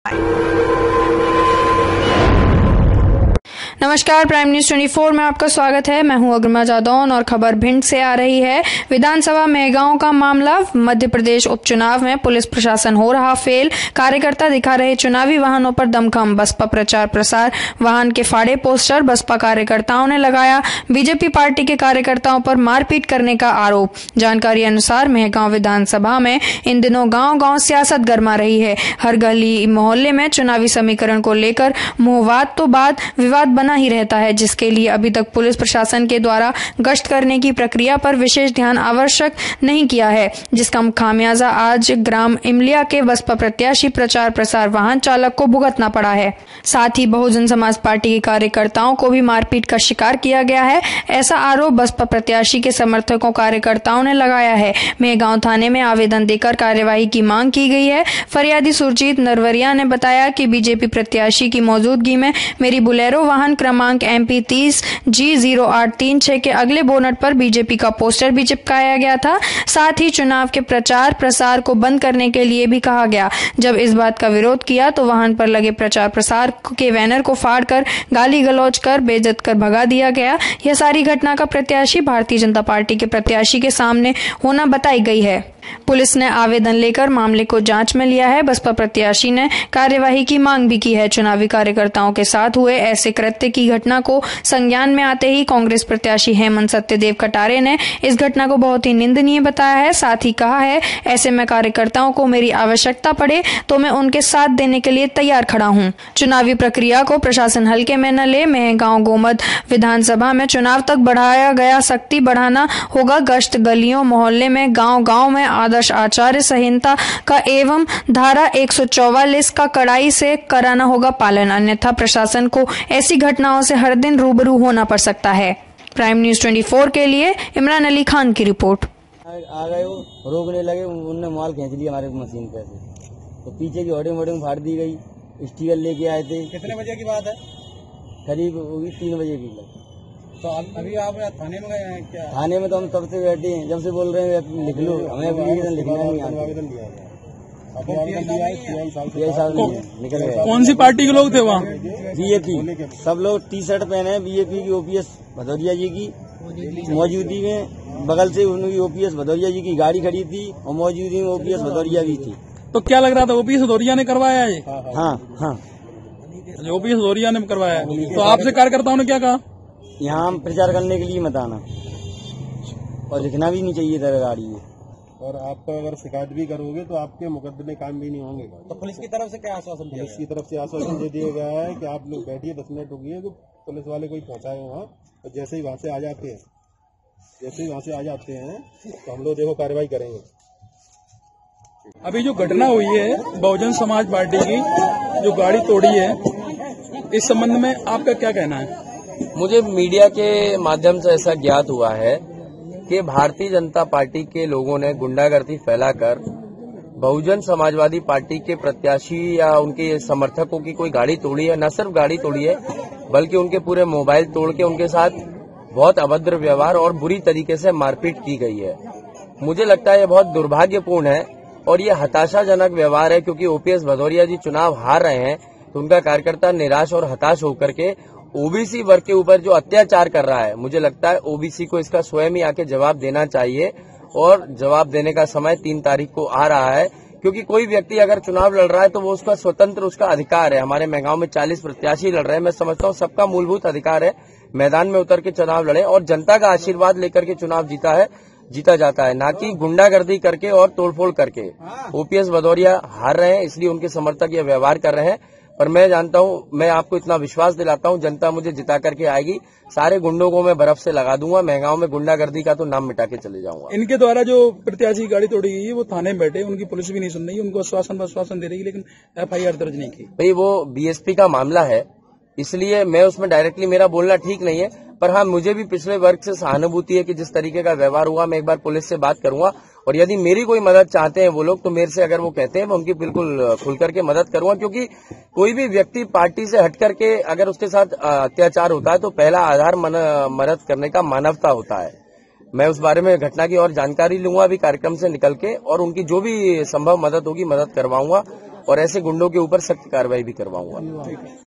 नमस्कार, prime news 24 में आपका स्वागत है। मैं हूं अग्रमा जादौन और खबर भिंड से आ रही है। विधानसभा मेहगांव का मामला। मध्य प्रदेश उपचुनाव में पुलिस प्रशासन हो रहा फेल। कार्यकर्ता दिखा रहे चुनावी वाहनों पर दमखम। बसपा प्रचार प्रसार वाहन के फाड़े पोस्टर। बसपा कार्यकर्ताओं ने लगाया बीजेपी पार्टी के कार्यकर्ताओं पर मारपीट करने का आरोप। जानकारी अनुसार मेहगांव विधानसभा में इन दिनों गांव-गांव सियासत गरमा रही है। हर गली मोहल्ले में चुनावी समीकरण को लेकर मुहवाद तो बाद विवाद बना ही रहता है, जिसके लिए अभी तक पुलिस प्रशासन के द्वारा गश्त करने की प्रक्रिया पर विशेष ध्यान आवश्यक नहीं किया है, जिसका खामियाजा आज ग्राम इमलिया के बसपा प्रत्याशी प्रचार प्रसार वाहन चालक को भुगतना पड़ा है। साथ ही बहुजन समाज पार्टी के कार्यकर्ताओं को भी मारपीट का शिकार किया गया है। ऐसा आरोप बसपा प्रत्याशी के समर्थकों कार्यकर्ताओं ने लगाया है। मेहगांव थाने में आवेदन देकर कार्यवाही की मांग की गई है। फरियादी सुरजीत नरवरिया ने बताया कि बीजेपी प्रत्याशी की मौजूदगी में मेरी बुलेरो वाहन क्रमांक MP 30 G0836 के अगले बोनट पर बीजेपी का पोस्टर भी चिपकाया गया था। साथ ही चुनाव के प्रचार प्रसार को बंद करने के लिए भी कहा गया। जब इस बात का विरोध किया तो वाहन पर लगे प्रचार प्रसार के बैनर को फाड़कर गाली गलौज कर बेइज्जत कर भगा दिया गया। यह सारी घटना का प्रत्याशी भारतीय जनता पार्टी के प्रत्याशी के सामने होना बताई गई है। पुलिस ने आवेदन लेकर मामले को जांच में लिया है। बसपा प्रत्याशी ने कार्यवाही की मांग भी की है। चुनावी कार्यकर्ताओं के साथ हुए ऐसे कृत्य की घटना को संज्ञान में आते ही कांग्रेस प्रत्याशी हेमंत सत्यदेव कटारे ने इस घटना को बहुत ही निंदनीय बताया है। साथ ही कहा है, ऐसे में कार्यकर्ताओं को मेरी आवश्यकता पड़े तो मैं उनके साथ देने के लिए तैयार खड़ा हूं। चुनावी प्रक्रिया को प्रशासन हल्के में न ले। मेहगांव गोमद विधानसभा में चुनाव तक बढ़ाया गया, सख्ती बढ़ाना होगा। गश्त गलियों मोहल्ले में गाँव में आदर्श आचार संहिता का एवं धारा 144 का कड़ाई से कराना होगा पालन, अन्यथा प्रशासन को ऐसी घटनाओं से हर दिन रूबरू होना पड़ सकता है। प्राइम न्यूज 24 के लिए इमरान अली खान की रिपोर्ट। आ गए वो रोकने लगे, उनने माल खींच लिया हमारे मशीन पे से, तो पीछे की होर्डिंग फाड़ दी गई। स्टीकर लेके आए थे। कितने बजे की बात है? करीब होगी 3 बजे की। तो अभी आप थाने में गए हैं क्या? थाने में तो हम तब से बैठे हैं, जब से बोल रहे हैं लिख लो, हमें आवेदन लिखना नहीं आता। निकल गए। कौन सी पार्टी के लोग थे वहाँ? बीजेपी। सब लोग टी-शर्ट पहने हैं बीजेपी की। OPS भदौरिया जी की मौजूदगी में बगल से उनकी OPS भदौरिया जी की गाड़ी खड़ी थी और मौजूदगी में OPS भदौरिया भी थी। तो क्या लग रहा था OPS भदौरिया ने करवाया है? हाँ, OPS भदौरिया ने करवाया है। तो आपसे कार्यकर्ताओं ने क्या कहा? यहाँ हम प्रचार करने के लिए मत आना और लिखना भी नहीं चाहिए था गाड़ी में। और आप अगर शिकायत भी करोगे तो आपके मुकदमे काम भी नहीं होंगे। तो पुलिस की तरफ से क्या आश्वासन दिया? पुलिस की तरफ से आश्वासन दे दिया गया है कि आप लोग बैठिए, 10 मिनट रुकिए, तो पुलिस वाले कोई पहुंचाए वहाँ, और जैसे ही वहाँ से आ जाते हैं तो हम लोग देखो कार्रवाई करेंगे। अभी जो घटना हुई है बहुजन समाज पार्टी की जो गाड़ी तोड़ी है, इस संबंध में आपका क्या कहना है? मुझे मीडिया के माध्यम से ऐसा ज्ञात हुआ है कि भारतीय जनता पार्टी के लोगों ने गुंडागर्दी फैलाकर बहुजन समाजवादी पार्टी के प्रत्याशी या उनके समर्थकों की कोई गाड़ी तोड़ी है। न सिर्फ गाड़ी तोड़ी है बल्कि उनके पूरे मोबाइल तोड़ के उनके साथ बहुत अभद्र व्यवहार और बुरी तरीके से मारपीट की गई है। मुझे लगता है ये बहुत दुर्भाग्यपूर्ण है और ये हताशाजनक व्यवहार है, क्योंकि OPS भदौरिया जी चुनाव हार रहे हैं तो उनका कार्यकर्ता निराश और हताश होकर के OBC वर्ग के ऊपर जो अत्याचार कर रहा है, मुझे लगता है OBC को इसका स्वयं ही आके जवाब देना चाहिए। और जवाब देने का समय 3 तारीख को आ रहा है, क्योंकि कोई व्यक्ति अगर चुनाव लड़ रहा है तो वो उसका स्वतंत्र उसका अधिकार है। हमारे मेहगांव में 40 प्रत्याशी लड़ रहे हैं, मैं समझता हूँ सबका मूलभूत अधिकार है मैदान में उतर के चुनाव लड़े और जनता का आशीर्वाद लेकर के चुनाव जीता जाता है, ना कि गुंडागर्दी करके और तोड़फोड़ करके। OPS भदौरिया हार रहे हैं इसलिए उनके समर्थक ये व्यवहार कर रहे हैं, पर मैं जानता हूं, मैं आपको इतना विश्वास दिलाता हूं, जनता मुझे जिता करके आएगी। सारे गुंडों को मैं बर्फ से लगा दूंगा। मेहगांव में गुंडागर्दी का तो नाम मिटा के चले जाऊंगा। इनके द्वारा जो प्रत्याशी गाड़ी तोड़ी गई है वो थाने में बैठे, उनकी पुलिस भी नहीं सुन रही, उनको आश्वासन दे रही है, लेकिन FIR दर्ज नहीं की। भाई वो BSP का मामला है, इसलिए मैं उसमें डायरेक्टली मेरा बोलना ठीक नहीं है। पर हाँ, मुझे भी पिछले वर्ग से सहानुभूति है कि जिस तरीके का व्यवहार हुआ, मैं एक बार पुलिस से बात करूंगा और यदि मेरी कोई मदद चाहते हैं वो लोग तो मेरे से अगर वो कहते हैं मैं उनकी बिल्कुल खुल करके मदद करूंगा, क्योंकि कोई भी व्यक्ति पार्टी से हट करके अगर उसके साथ अत्याचार होता है तो पहला आधार मदद करने का मानवता होता है। मैं उस बारे में घटना की और जानकारी लूंगा अभी कार्यक्रम से निकल के, और उनकी जो भी संभव मदद होगी मदद करवाऊंगा। और ऐसे गुंडों के ऊपर सख्त कार्रवाई भी करवाऊंगा।